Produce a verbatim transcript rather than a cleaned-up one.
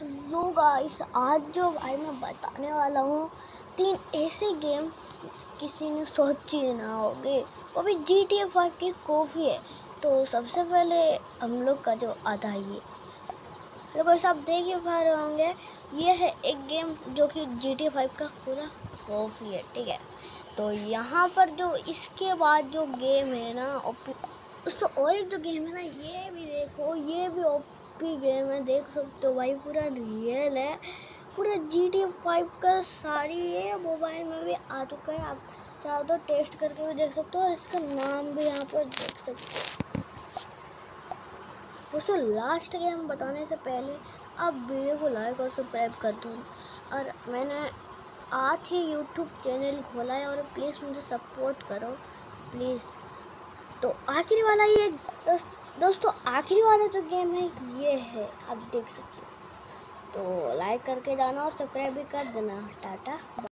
लो guys, आज जो भाई मैं बताने वाला हूँ तीन ऐसे गेम किसी ने सोची ना होगी, वो भी जी टी ए फाइव की कॉफ़ी है। तो सबसे पहले हम लोग का जो आता है ये हेलो गाइस, आप देख ही पा रहे होंगे, ये है एक गेम जो कि जी टी ए फाइव का पूरा कॉफ़ी है। ठीक है, तो यहाँ पर जो इसके बाद जो गेम है ना दोस्तों, और एक जो गेम है ना, ये भी देखो, ये भी ओपी गेम है, देख सकते हो भाई, पूरा रियल है, पूरा जी टी ए फाइव का सारी ये मोबाइल में भी आ चुका है। आप चाहो तो टेस्ट करके भी देख सकते हो, और इसका नाम भी यहाँ पर देख सकते हो। दोस्तों, लास्ट गेम बताने से पहले आप वीडियो को लाइक और सब्सक्राइब कर दो, और मैंने आज ही यूट्यूब चैनल खोला है, और प्लीज़ मुझे सपोर्ट करो प्लीज़। तो आखिरी वाला ये दोस्तों आखिरी वाला जो गेम है ये है, आप देख सकते हो। तो लाइक करके जाना और सब्सक्राइब भी कर देना। टाटा।